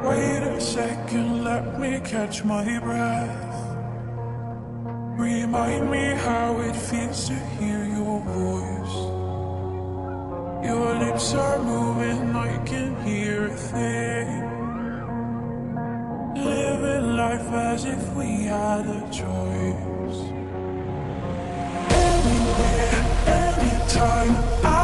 Wait a second, let me catch my breath. Remind me how it feels to hear your voice. Your lips are moving, I can hear a thing. Living life as if we had a choice. Anywhere, anytime.